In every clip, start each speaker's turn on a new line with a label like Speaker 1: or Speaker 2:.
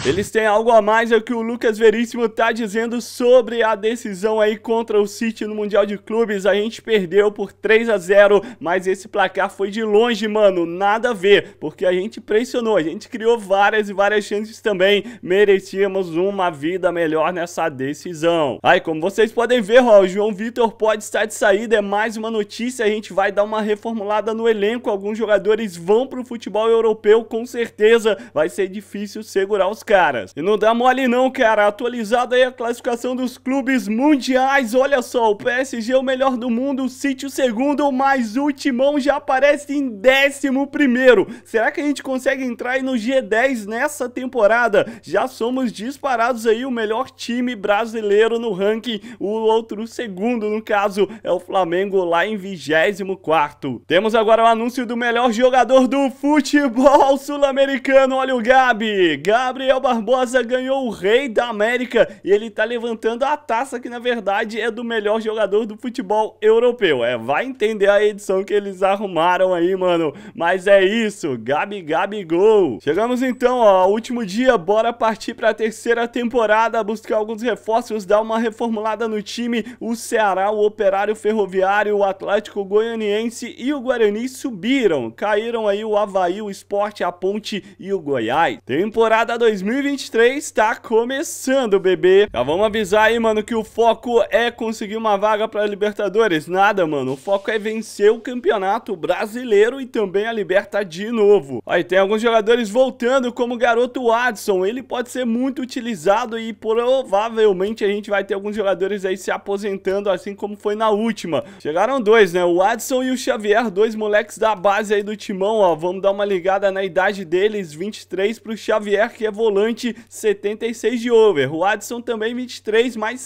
Speaker 1: Eles têm algo a mais, é o que o Lucas Veríssimo tá dizendo sobre a decisão aí contra o City no Mundial de Clubes. A gente perdeu por 3-0, mas esse placar foi de longe, mano, nada a ver, porque a gente pressionou, a gente criou várias e várias chances também, merecíamos uma vida melhor nessa decisão. Aí, como vocês podem ver, ó, o João Vitor pode estar de saída, é mais uma notícia, a gente vai dar uma reformulada no elenco, alguns jogadores vão pro futebol europeu, com certeza vai ser difícil segurar os caras. E não dá mole não, cara, atualizada aí a classificação dos clubes mundiais, olha só, o PSG é o melhor do mundo, o City o segundo, mas o Timão já aparece em 11º. Será que a gente consegue entrar aí no G10 nessa temporada? Já somos disparados aí o melhor time brasileiro no ranking, o outro segundo, no caso, é o Flamengo lá em 24º. Temos agora o anúncio do melhor jogador do futebol sul-americano, olha o Gabi. Gabriel Barbosa ganhou o Rei da América e ele tá levantando a taça que na verdade é do melhor jogador do futebol europeu. Vai entender a edição que eles arrumaram aí, mano, mas é isso, Gabigol. Chegamos então, ó, ao último dia, bora partir pra terceira temporada, buscar alguns reforços, dar uma reformulada no time. O Ceará, o Operário Ferroviário, o Atlético Goianiense e o Guarani subiram, caíram aí o Avaí, o Sport, a Ponte e o Goiás. Temporada 2023 tá começando, bebê. Já vamos avisar aí, mano, que o foco é conseguir uma vaga pra Libertadores. Nada, mano, o foco é vencer o Campeonato Brasileiro e também a Liberta de novo. Aí tem alguns jogadores voltando, como o garoto Adson, ele pode ser muito utilizado e provavelmente a gente vai ter alguns jogadores aí se aposentando, assim como foi na última. Chegaram dois, né, o Adson e o Xavier, dois moleques da base aí do Timão, ó, vamos dar uma ligada na idade deles, 23 pro Xavier, que é volante, 76 de over, o Adson também 23, mais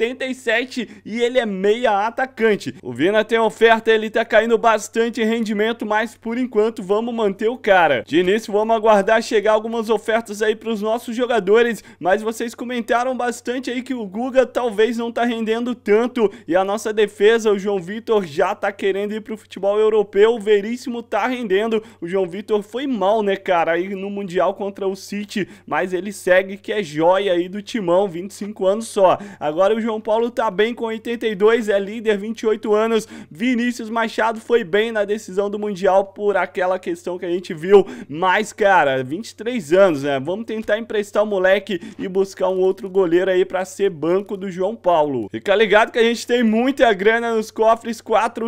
Speaker 1: 77 e ele é meia atacante. O Vina tem oferta, ele tá caindo bastante em rendimento, mas por enquanto vamos manter o cara. De início vamos aguardar chegar algumas ofertas aí pros nossos jogadores, mas vocês comentaram bastante aí que o Guga talvez não tá rendendo tanto e a nossa defesa, o João Vitor já tá querendo ir pro futebol europeu, o Veríssimo tá rendendo, o João Vitor foi mal, né, cara, aí no Mundial contra o City, mas ele segue que é joia aí do Timão, 25 anos só. Agora o João Paulo tá bem com 82, é líder, 28 anos, Vinícius Machado foi bem na decisão do Mundial por aquela questão que a gente viu, mas, cara, 23 anos, né, vamos tentar emprestar o moleque e buscar um outro goleiro aí pra ser banco do João Paulo. Fica ligado que a gente tem muita grana nos cofres,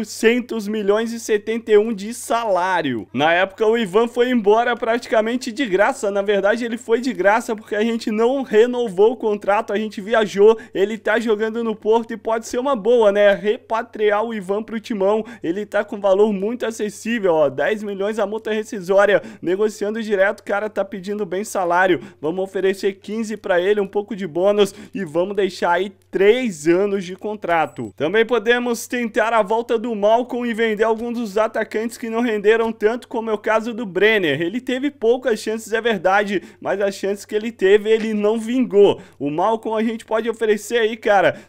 Speaker 1: 400 milhões e 71 de salário. Na época o Ivan foi embora praticamente de graça, na verdade ele foi de graça porque a gente não renovou o contrato, a gente viajou, ele tá jogando no Porto e pode ser uma boa, né, repatriar o Ivan pro Timão, ele tá com valor muito acessível, ó, 10 milhões a multa rescisória, negociando direto, o cara tá pedindo bem salário, vamos oferecer 15 pra ele, um pouco de bônus e vamos deixar aí 3 anos de contrato. Também podemos tentar a volta do Malcom e vender alguns dos atacantes que não renderam tanto, como é o caso do Brenner. Ele teve poucas chances, é verdade, mas as chances que ele teve, ele não vingou. O Malcom a gente pode oferecer aí, cara,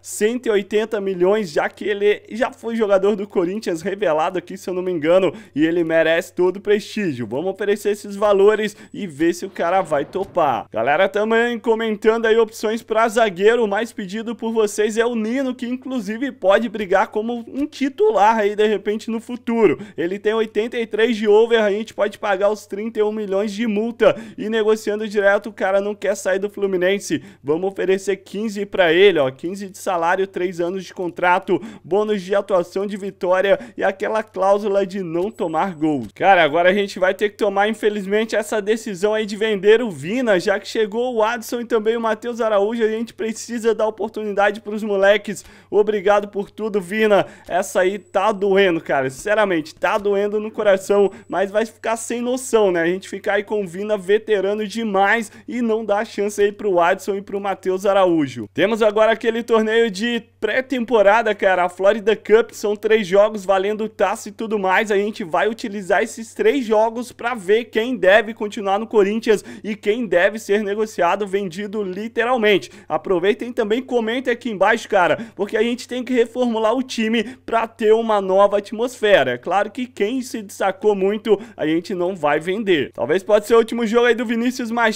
Speaker 1: 180 milhões, já que ele já foi jogador do Corinthians, revelado aqui, se eu não me engano, e ele merece todo o prestígio. Vamos oferecer esses valores e ver se o cara vai topar. Galera, também comentando aí opções para zagueiro, o mais pedido por vocês é o Nino, que inclusive pode brigar como um titular aí de repente no futuro. Ele tem 83 de over, a gente pode pagar os 31 milhões de multa e negociando direto, o cara não quer sair do Fluminense. Vamos oferecer 15 para ele, ó, 15 de salário, 3 anos de contrato, bônus de atuação de vitória e aquela cláusula de não tomar gols. Cara, agora a gente vai ter que tomar, infelizmente, essa decisão aí de vender o Vina, já que chegou o Adson e também o Matheus Araújo, a gente precisa dar oportunidade pros moleques. Obrigado por tudo, Vina. Essa aí tá doendo, cara, sinceramente, tá doendo no coração, mas vai ficar sem noção, né, a gente ficar aí com o Vina veterano demais e não dar chance aí pro Adson e pro Matheus Araújo. Temos agora aquele torneio de pré-temporada, cara, a Florida Cup, são 3 jogos valendo taça e tudo mais, a gente vai utilizar esses 3 jogos pra ver quem deve continuar no Corinthians e quem deve ser negociado, vendido literalmente. Aproveitem também, comentem aqui embaixo, cara, porque a gente tem que reformular o time pra ter uma nova atmosfera. É claro que quem se destacou muito, a gente não vai vender. Talvez pode ser o último jogo aí do Vinícius Machado com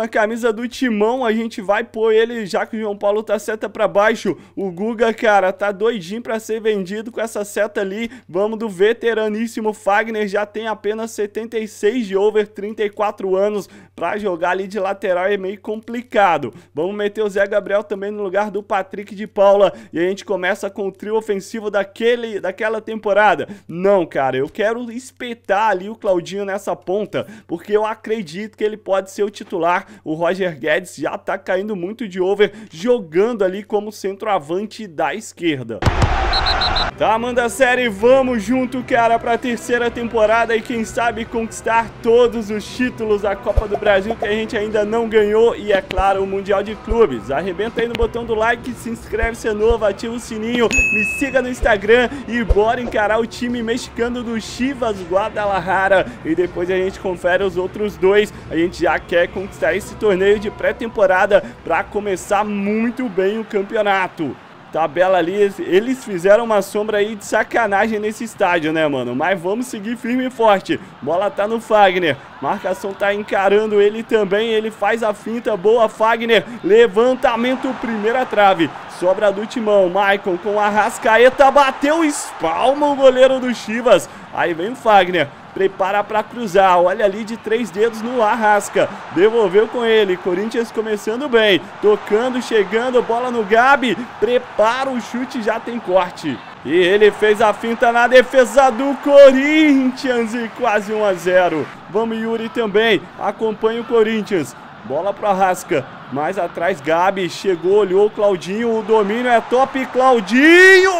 Speaker 1: com a camisa do Timão, a gente vai pôr ele, já que o João Paulo tá seta pra baixo. O Guga, cara, tá doidinho pra ser vendido com essa seta ali. Vamos do veteraníssimo Fagner, já tem apenas 76 de over, 34 anos, pra jogar ali de lateral é meio complicado. Vamos meter o Zé Gabriel também no lugar do Patrick de Paula, e a gente começa com o trio ofensivo daquela temporada. Não, cara, eu quero espetar ali o Claudinho nessa ponta, porque eu acredito que ele pode ser o titular. O Roger Guedes já tá caindo muito de over, jogando ali como centroavante da esquerda. Tá, manda série, vamos junto, cara, pra terceira temporada e quem sabe conquistar todos os títulos da Copa do Brasil que a gente ainda não ganhou e, é claro, o Mundial de Clubes. Arrebenta aí no botão do like, se inscreve se é novo, ativa o sininho, me siga no Instagram e bora encarar o time mexicano do Chivas Guadalajara e depois a gente confere os outros dois. A gente já quer conquistar esse torneio de pré-temporada pra começar muito bem o campeonato. Tabela ali, eles fizeram uma sombra aí de sacanagem nesse estádio, né, mano? Mas vamos seguir firme e forte. Bola tá no Fagner. Marcação tá encarando ele também. Ele faz a finta. Boa, Fagner. Levantamento, primeira trave. Sobra do Timão. Maicon com a Arrascaeta. Bateu, espalma o goleiro do Chivas. Aí vem o Fagner. Prepara para cruzar, olha ali de 3 dedos no Arrasca, devolveu com ele, Corinthians começando bem, tocando, chegando, bola no Gabi, prepara o chute, já tem corte. E ele fez a finta na defesa do Corinthians e quase 1 a 0. Vamos, Yuri também, acompanha o Corinthians. Bola pro Arrasca, mais atrás Gabi, chegou, olhou o Claudinho, o domínio é top, Claudinho!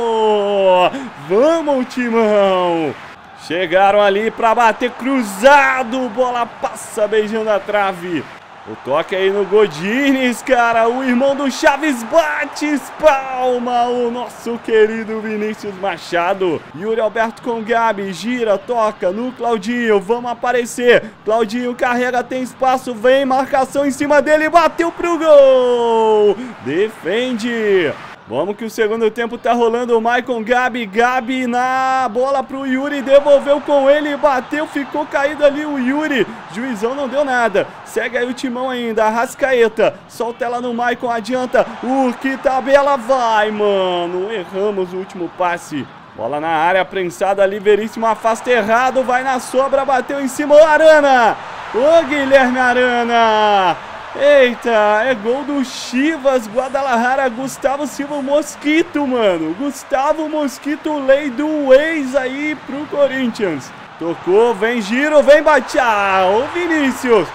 Speaker 1: Vamos, Timão! Chegaram ali pra bater cruzado, bola passa beijando a trave. O toque aí no Godines, cara, o irmão do Chaves bate, espalma o nosso querido Vinícius Machado. Yuri Alberto com Gabi, gira, toca no Claudinho, vamos aparecer. Claudinho carrega, tem espaço, vem, marcação em cima dele, bateu pro gol. Defende. Vamos que o segundo tempo tá rolando, o Maicon, Gabi na bola pro Yuri, devolveu com ele, bateu, ficou caído ali o Yuri, juizão não deu nada, segue aí o Timão ainda, Arrascaeta, solta ela no Maicon, adianta, que tabela, vai, mano, erramos o último passe. Bola na área, prensada ali, Veríssimo afasta errado, vai na sobra, bateu em cima, o Arana, ô Guilherme Arana. Eita, é gol do Chivas Guadalajara, Gustavo Silva Mosquito, mano. Gustavo Mosquito, lei do ex aí pro Corinthians. Tocou, vem giro, vem bate. Ô Vinícius,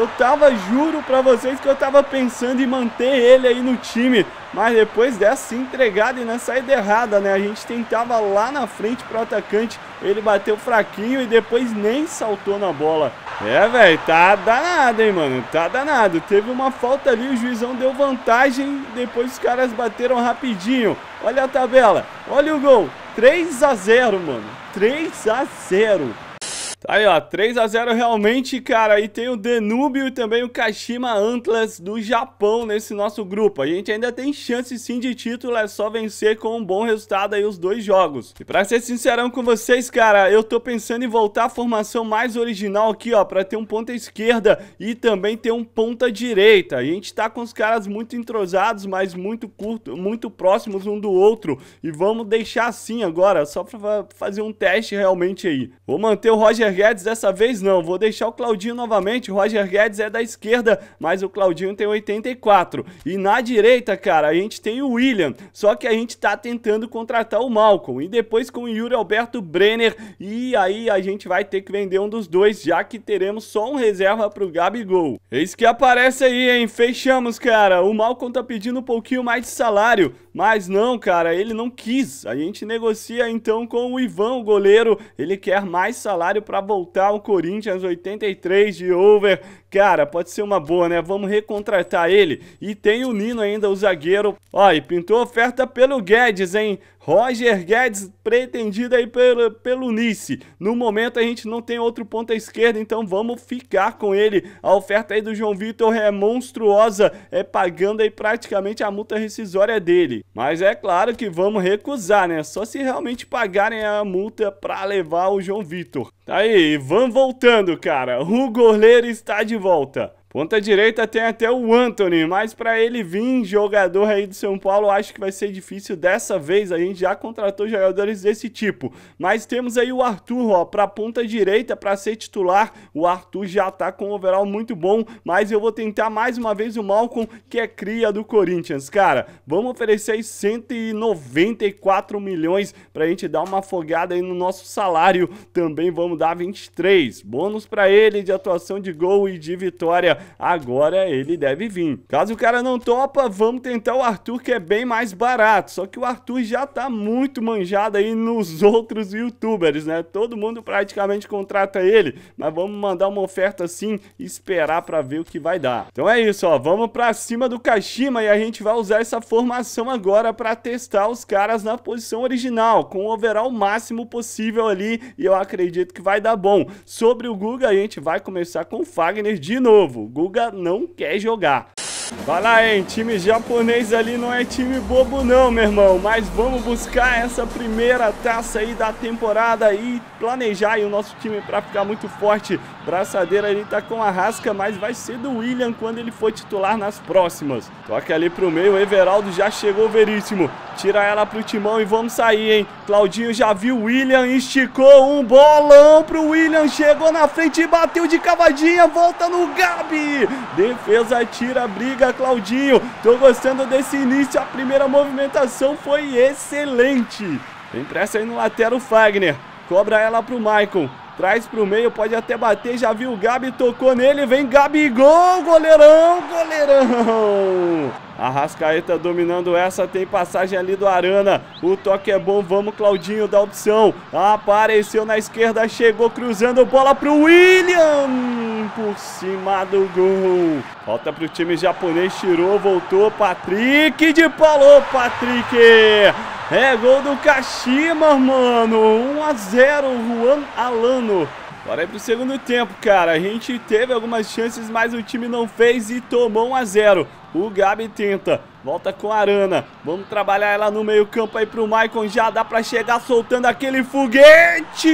Speaker 1: juro pra vocês que eu tava pensando em manter ele aí no time. Mas depois dessa entregada e na saída errada, né? A gente tentava lá na frente pro atacante, ele bateu fraquinho e depois nem saltou na bola. É, velho, tá danado, hein, mano, tá danado. Teve uma falta ali, o juizão deu vantagem, depois os caras bateram rapidinho. Olha a tabela, olha o gol, 3 a 0, mano, 3 a 0. Tá aí, ó, 3 a 0 realmente, cara, e tem o Danúbio e também o Kashima Antlers do Japão nesse nosso grupo. A gente ainda tem chance sim de título, é só vencer com um bom resultado aí os 2 jogos. E pra ser sincerão com vocês, cara, eu tô pensando em voltar à formação mais original aqui, ó, pra ter um ponta esquerda e também ter um ponta direita. A gente tá com os caras muito entrosados, mas muito próximos um do outro, e vamos deixar assim agora, só pra fazer um teste realmente aí. Vou manter o Roger Guedes dessa vez não, vou deixar o Claudinho novamente. O Roger Guedes é da esquerda, mas o Claudinho tem 84. E na direita, cara, a gente tem o William, só que a gente tá tentando contratar o Malcolm, e depois com o Yuri Alberto Brenner, e aí a gente vai ter que vender um dos dois, já que teremos só um reserva pro Gabigol. Eis que aparece aí, hein, fechamos, cara. O Malcolm tá pedindo um pouquinho mais de salário, mas não, cara, ele não quis. A gente negocia então com o Ivan, o goleiro, ele quer mais salário pra voltar ao Corinthians, 83 de over. Cara, pode ser uma boa, né? Vamos recontratar ele. E tem o Nino ainda, o zagueiro. Ó, e pintou oferta pelo Guedes, hein? Roger Guedes, pretendido aí pelo Nice. No momento a gente não tem outro ponta esquerda, então vamos ficar com ele. A oferta aí do João Vitor é monstruosa, é pagando aí praticamente a multa rescisória dele. Mas é claro que vamos recusar, né? Só se realmente pagarem a multa pra levar o João Vitor. Tá aí, vamos voltando, cara. O goleiro está de volta. Ponta direita tem até o Antony, mas para ele vir jogador aí do São Paulo, acho que vai ser difícil dessa vez. A gente já contratou jogadores desse tipo. Mas temos aí o Arthur, ó, para ponta direita para ser titular. O Arthur já tá com um overall muito bom, mas eu vou tentar mais uma vez o Malcom, que é cria do Corinthians. Cara, vamos oferecer aí 194 milhões pra gente dar uma afogada aí no nosso salário. Também vamos dar 23. Bônus para ele de atuação de gol e de vitória. Agora ele deve vir. Caso o cara não topa, vamos tentar o Arthur, que é bem mais barato. Só que o Arthur já tá muito manjado aí nos outros youtubers, né? Todo mundo praticamente contrata ele, mas vamos mandar uma oferta assim e esperar pra ver o que vai dar. Então é isso, ó. Vamos pra cima do Kashima e a gente vai usar essa formação agora pra testar os caras na posição original, com o overall máximo possível ali, e eu acredito que vai dar bom. Sobre o Guga, a gente vai começar com o Fagner de novo. O Guga não quer jogar. Vai lá, hein? Time japonês ali não é time bobo não, meu irmão. Mas vamos buscar essa primeira taça aí da temporada e planejar aí o nosso time pra ficar muito forte. Braçadeira ali tá com a Rasca, mas vai ser do William quando ele for titular nas próximas. Toca ali pro meio, o Everaldo já chegou veríssimo. Tira ela pro Timão e vamos sair, hein? Claudinho já viu o William, esticou um bolão pro William, chegou na frente e bateu de cavadinha, volta no Gabi. Defesa tira, briga Claudinho. Tô gostando desse início, a primeira movimentação foi excelente. Tem pressa aí no lateral, Fagner. Cobra ela pro Maicon. Traz pro meio, pode até bater, já viu o Gabi, tocou nele, vem Gabigol, goleirão, goleirão. Arrascaeta dominando essa, tem passagem ali do Arana, o toque é bom, vamos Claudinho, dá opção, apareceu na esquerda, chegou cruzando, bola pro William, por cima do gol. Volta pro time japonês, tirou, voltou, Patrick de Paulo, Patrick. É gol do Kashima, mano. 1 a 0, Juan Alano. Bora aí pro segundo tempo, cara. A gente teve algumas chances, mas o time não fez e tomou 1 a 0. O Gabi tenta. Volta com a Arana. Vamos trabalhar ela no meio campo aí pro Maicon. Já dá pra chegar soltando aquele foguete.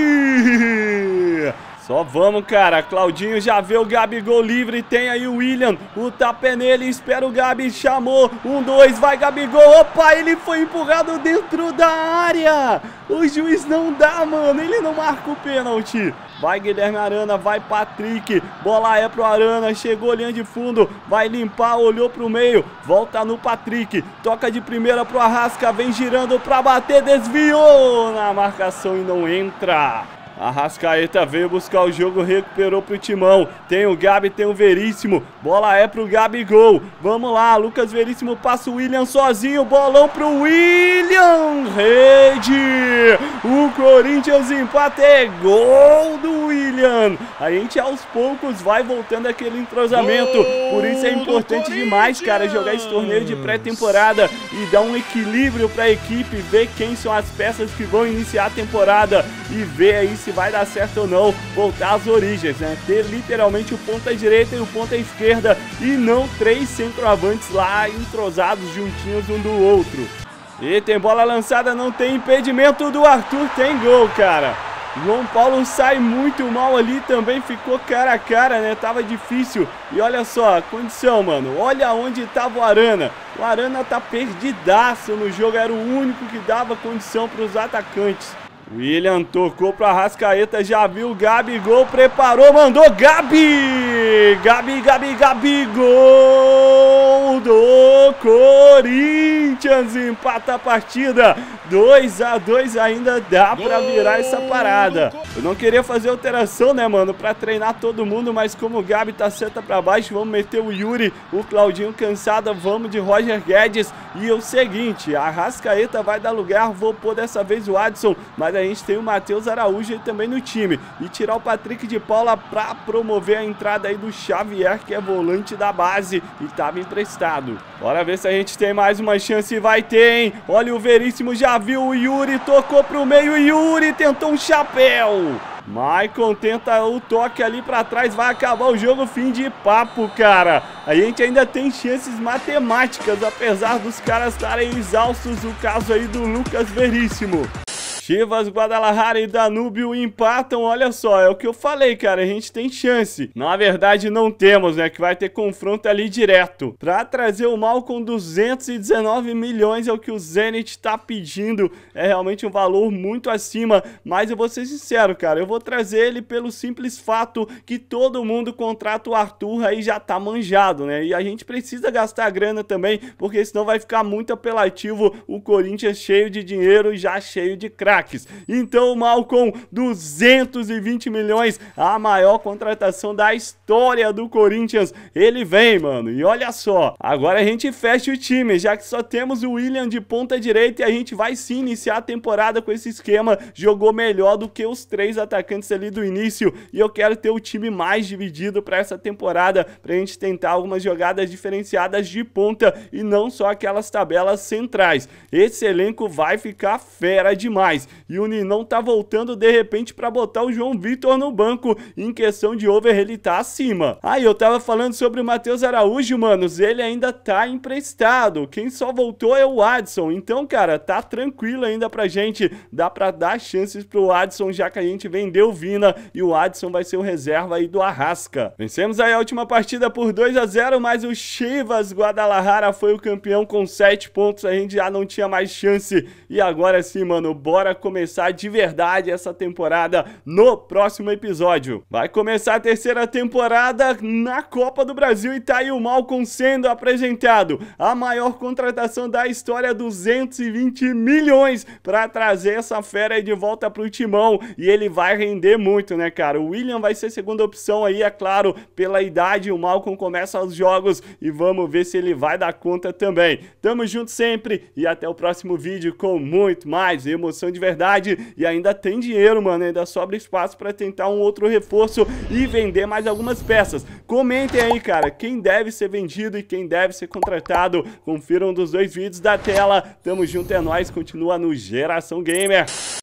Speaker 1: Só vamos, cara. Claudinho já vê o Gabigol livre. Tem aí o William. O tapa é nele. Espera o Gabi. Chamou. 1, 2. Vai, Gabigol. Opa, ele foi empurrado dentro da área. O juiz não dá, mano. Ele não marca o pênalti. Vai, Guilherme Arana. Vai, Patrick. Bola é pro Arana. Chegou linha de fundo. Vai limpar. Olhou pro meio. Volta no Patrick. Toca de primeira pro Arrasca. Vem girando pra bater. Desviou na marcação e não entra. Arrascaeta veio buscar o jogo, recuperou pro Timão. Tem o Gabi, tem o Veríssimo. Bola é pro Gabigol. Vamos lá, Lucas Veríssimo passa o William sozinho. Bolão pro William. Rede. O Corinthians empata, é gol do William. A gente aos poucos vai voltando aquele entrosamento. Por isso é importante demais, cara, jogar esse torneio de pré-temporada e dar um equilíbrio pra equipe, ver quem são as peças que vão iniciar a temporada e ver aí se vai dar certo ou não, voltar às origens, né? Ter literalmente o ponta direita e o ponta esquerda e não 3 centroavantes lá entrosados juntinhos um do outro. E tem bola lançada, não tem impedimento do Arthur, tem gol, cara. João Paulo sai muito mal ali, também ficou cara a cara, né? Tava difícil. E olha só a condição, mano. Olha onde tava o Arana. O Arana tá perdidaço no jogo, era o único que dava condição para os atacantes. William tocou para Arrascaeta, já viu o Gabigol, preparou, mandou Gabi! Gabi, gol do Corinthians, empata a partida, 2 a 2, ainda dá pra virar essa parada. Eu não queria fazer alteração, né, mano, pra treinar todo mundo, mas como o Gabi tá seta pra baixo, vamos meter o Yuri, o Claudinho cansado, vamos de Roger Guedes. E é o seguinte, a Arrascaeta vai dar lugar, vou pôr dessa vez o Adson, mas a gente tem o Matheus Araújo aí também no time. E tirar o Patrick de Paula pra promover a entrada aí do Xavier, que é volante da base e tava emprestado. Bora ver se a gente tem mais uma chance, vai ter, hein? Olha o Veríssimo, já viu o Yuri, tocou pro meio, Yuri tentou um chapéu. Maicon tenta o toque ali pra trás, vai acabar o jogo, fim de papo, cara. A gente ainda tem chances matemáticas, apesar dos caras estarem exaustos, o caso aí do Lucas Veríssimo. Chivas, Guadalajara e Danúbio empatam, olha só, é o que eu falei, cara, a gente tem chance. Na verdade não temos, né, que vai ter confronto ali direto. Pra trazer o Malcom, 219 milhões é o que o Zenit tá pedindo, é realmente um valor muito acima, mas eu vou ser sincero, cara, eu vou trazer ele pelo simples fato que todo mundo contrata o Arthur aí já tá manjado, né, e a gente precisa gastar grana também, porque senão vai ficar muito apelativo o Corinthians cheio de dinheiro e já cheio de craques. Então o Malcom, 220 milhões, a maior contratação da história do Corinthians, ele vem, mano, e olha só, agora a gente fecha o time, já que só temos o William de ponta direita e a gente vai sim iniciar a temporada com esse esquema, jogou melhor do que os 3 atacantes ali do início, e eu quero ter o time mais dividido para essa temporada, pra gente tentar algumas jogadas diferenciadas de ponta e não só aquelas tabelas centrais. Esse elenco vai ficar fera demais, e o Ninão tá voltando de repente para botar o João Vitor no banco, em questão de over ele tá acima. Aí eu tava falando sobre o Matheus Araújo, manos, ele ainda tá emprestado, quem só voltou é o Adson, então cara, tá tranquilo ainda pra gente, dá pra dar chances pro Adson, já que a gente vendeu o Vina e o Adson vai ser o reserva aí do Arrasca. Vencemos aí a última partida por 2-0, mas o Chivas Guadalajara foi o campeão com 7 pontos, a gente já não tinha mais chance, e agora sim, mano, bora começar de verdade essa temporada no próximo episódio. Vai começar a terceira temporada na Copa do Brasil e tá aí o Malcom sendo apresentado, a maior contratação da história, 220 milhões para trazer essa fera aí de volta pro timão, e ele vai render muito, né, cara? O William vai ser segunda opção aí, é claro, pela idade, o Malcom começa os jogos e vamos ver se ele vai dar conta também. Tamo junto sempre e até o próximo vídeo com muito mais emoção de verdade, e ainda tem dinheiro, mano, ainda sobra espaço para tentar um outro reforço e vender mais algumas peças. Comentem aí, cara, quem deve ser vendido e quem deve ser contratado, confiram um dos 2 vídeos da tela. Tamo junto, é nóis, continua no Geração Gamer.